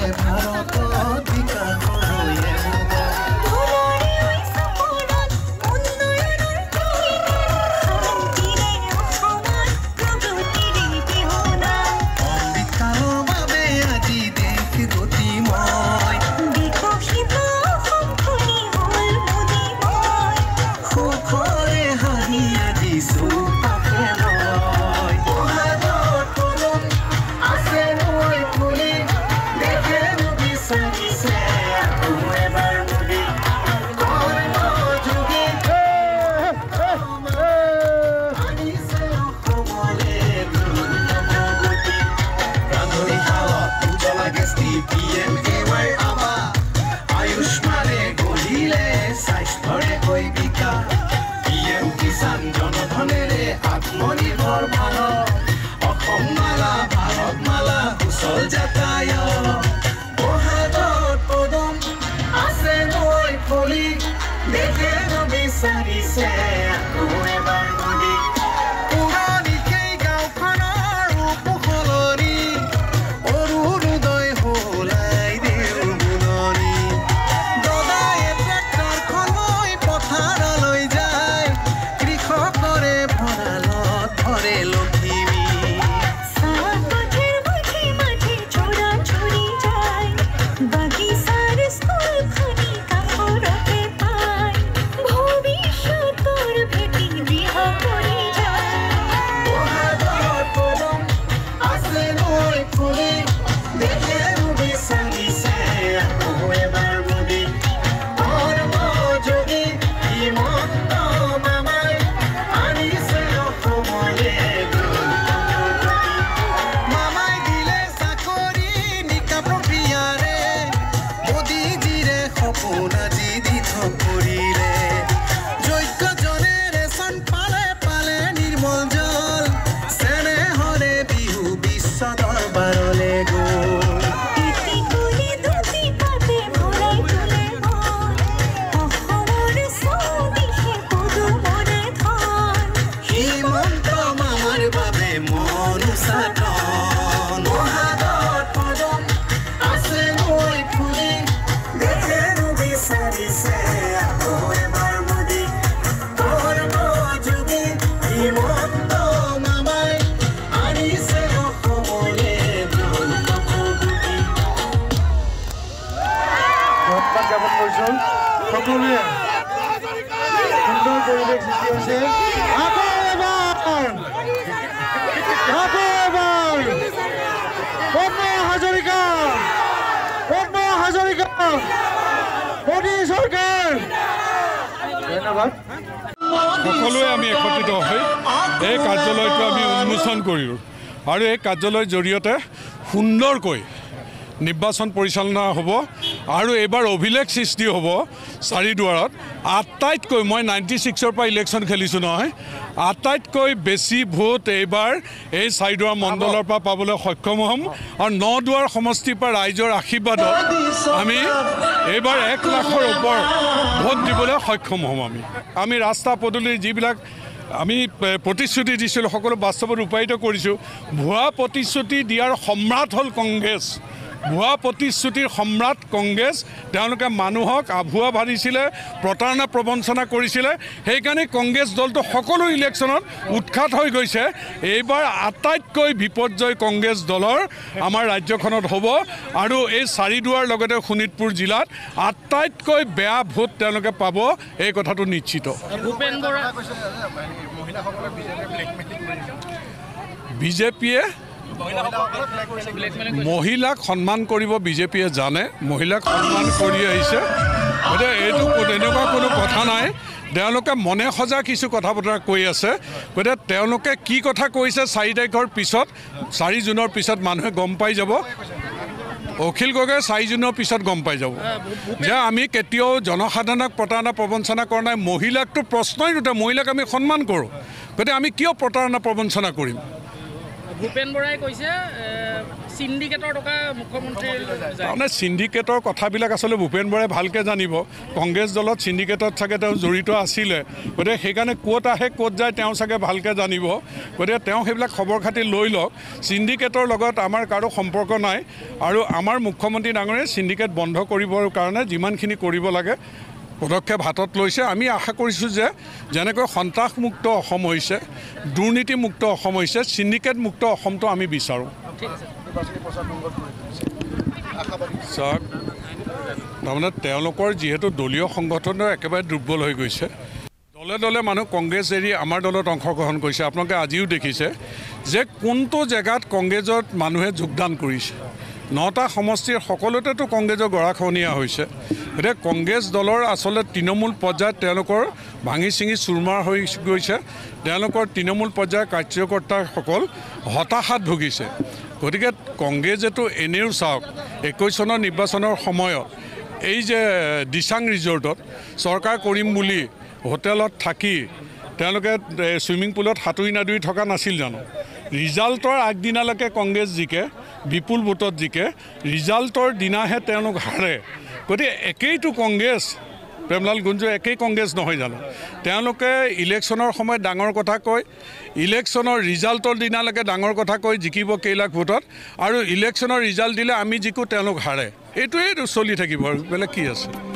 সকলোৱে আমি একত্ৰিত হৈ এই কাৰ্যালয়টো আমি উন্মোচন কৰিলোঁ আৰু এই কাৰ্যালয়ৰ জৰিয়তে সুন্দৰকৈ নিৰ্বাচন পৰিচালনা হ'ব আৰু এইবাৰ অভিলেখ সৃষ্টি হ'ব চাৰিদুৱাৰত আটাইতকৈ মই 96ৰ পৰা ইলেকশ্যন খেলিছোঁ নহয় আটাইতকৈ বেছি ভোট এইবাৰ এই চাৰিদুৱাৰ মণ্ডলৰ পৰা পাবলৈ সক্ষম হ'ম আৰু নদুৱাৰ সমষ্টিৰ পৰা ৰাইজৰ আশীৰ্বাদত আমি এইবাৰ 1 লাখৰ ওপৰ ভোট দিবলৈ সক্ষম হ'ম আমি ৰাস্তা পদূলি যিবিলাক আমি প্ৰতিশ্ৰুতি দিছিলোঁ সকলো বাস্তৱত ৰূপায়িত কৰিছোঁ ভুৱা প্ৰতিশ্ৰুতি দিয়াৰ সম্ৰাট হ'ল কংগ্ৰেছ ভুৱা প্ৰতিশ্ৰুতিৰ সম্ৰাট কংগ্ৰেছ তেওঁলোকে মানুহক আভুৱা ভাবিছিলে প্ৰতাৰণা প্ৰবঞ্চনা কৰিছিলে সেইকাৰণে কংগ্ৰেছ দলটো সকলো ইলেকশ্যনত উৎখাত হৈ গৈছে এইবাৰ আটাইতকৈ বিপৰ্যয় কংগ্ৰেছ দলৰ আমাৰ ৰাজ্যখনত হ'ব আৰু এই চাৰিদুৱাৰ লগতে শোণিতপুৰ জিলাত আটাইতকৈ বেয়া ভোট তেওঁলোকে পাব এই কথাটো নিশ্চিত বিজেপিয়ে মহিলাক সন্মান কৰিব বিজেপিয়ে জানে মহিলাক সন্মান কৰি আহিছে গতিকে এইটো এনেকুৱা কোনো কথা নাই তেওঁলোকে মনে সজা কিছু কথা বতৰা কৈ আছে গতিকে তেওঁলোকে কি কথা কৈছে 4 তাৰিখৰ পিছত 4 জুনৰ পিছত মানুহে গম পাই যাব অখিল গগৈ 4 জুনৰ পিছত গম পাই যাব যে আমি কেতিয়াও জনসাধাৰণক প্ৰতাৰণা প্ৰবঞ্চনা কৰা নাই মহিলাকটো প্ৰশ্নই নুঠে মহিলাক আমি সন্মান কৰোঁ গতিকে আমি কিয় প্ৰতাৰণা প্ৰবঞ্চনা কৰিম ভূপেন বৰাই কৈছে সিন্ডিকেটৰ টকা মুখ্যমন্ত্ৰীৰ তাৰমানে সিন্ডিকেটৰ কথাবিলাক আচলতে ভূপেন বৰাই ভালকৈ জানিব কংগ্ৰেছ দলত সিন্ডিকেটত চাগে তেওঁ জড়িত আছিলে গতিকে সেইকাৰণে ক'ত আহে ক'ত যায় তেওঁ চাগে ভালকৈ জানিব গতিকে তেওঁ সেইবিলাক খবৰ খাতি লৈ লওক সিন্ডিকেটৰ লগত আমাৰ কাৰো সম্পৰ্ক নাই আৰু আমাৰ মুখ্যমন্ত্ৰী ডাঙৰীয়াই সিন্ডিকেট বন্ধ কৰিবৰ কাৰণে যিমানখিনি কৰিব লাগে পদক্ষেপ হাতত লৈছে আমি আশা কৰিছোঁ যে যেনেকৈ সন্ত্ৰাসমুক্ত অসম হৈছে দুৰ্নীতিমুক্ত অসম হৈছে সিন্ডিকেটমুক্ত অসমটো আমি বিচাৰোঁ চাওক তাৰমানে তেওঁলোকৰ যিহেতু দলীয় সংগঠনৰ একেবাৰে দুৰ্বল হৈ গৈছে দলে দলে মানুহ কংগ্ৰেছ এৰি আমাৰ দলত অংশগ্ৰহণ কৰিছে আপোনালোকে আজিও দেখিছে যে কোনটো জেগাত কংগ্ৰেছত মানুহে যোগদান কৰিছে 9টা সমষ্টিৰ সকলোতেতো কংগ্ৰেছৰ গৰাখহনীয়া হৈছে গতিকে কংগ্ৰেছ দলৰ আচলতে তৃণমূল পৰ্যায়ত তেওঁলোকৰ ভাঙি চিঙি চুৰমাৰ হৈ গৈছে তেওঁলোকৰ তৃণমূল পৰ্যায়ৰ কাৰ্যকৰ্তাসকল হতাশাত ভুগিছে গতিকে কংগ্ৰেছেতো এনেও চাওক 21 চনৰ নিৰ্বাচনৰ সময়ত এই যে দিচাং ৰিজৰ্টত চৰকাৰ কৰিম বুলি হোটেলত থাকি তেওঁলোকে ছুইমিং পুলত সাঁতুৰি নাদুৰি থকা নাছিল জানো ৰিজাল্টৰ আগদিনালৈকে কংগ্ৰেছ জিকে বিপুল ভোটত জিকে ৰিজাল্টৰ দিনাহে তেওঁলোক হাৰে গতিকে একেইটো কংগ্ৰেছ প্ৰেমলাল গুঞ্জু একেই কংগ্ৰেছ নহয় জানো তেওঁলোকে ইলেকশ্যনৰ সময়ত ডাঙৰ কথা কয় ইলেকশ্যনৰ ৰিজাল্টৰ দিনালৈকে ডাঙৰ কথা কয় জিকিব কেইলাখ ভোটত আৰু ইলেকশ্যনৰ ৰিজাল্ট দিলে আমি জিকো তেওঁলোক হাৰে এইটোৱেই চলি থাকিব আৰু বেলেগ কি আছে